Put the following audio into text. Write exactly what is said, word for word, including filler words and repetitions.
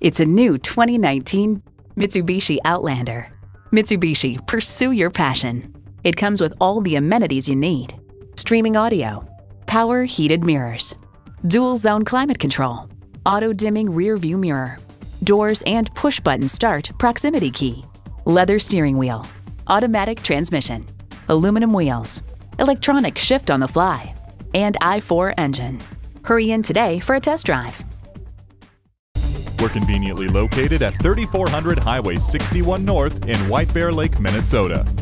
It's a new twenty nineteen Mitsubishi Outlander. Mitsubishi, pursue your passion. It comes with all the amenities you need. Streaming audio, power heated mirrors, dual zone climate control, auto dimming rear view mirror, doors and push button start proximity key, leather steering wheel, automatic transmission, aluminum wheels, electronic shift on the fly, and I four engine. Hurry in today for a test drive. We're conveniently located at thirty-four hundred Highway sixty-one North in White Bear Lake, Minnesota.